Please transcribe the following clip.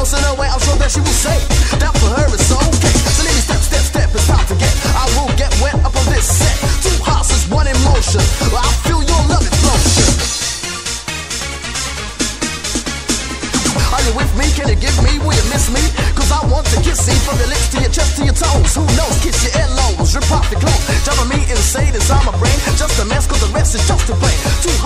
close in her way, I'm sure that she will say that for her it's okay. So let me step, step, step, it's time to get. I will get wet up on this set. Two hearts, one in motion. I feel your love explosion. Are you with me? Can you give me? Will you miss me? Cause I want to kiss you from your lips to your chest to your toes. Who knows? Kiss your earlobes, rip off your clothes. Driving me insane inside my brain. Just a mess cause the rest is just a play. Two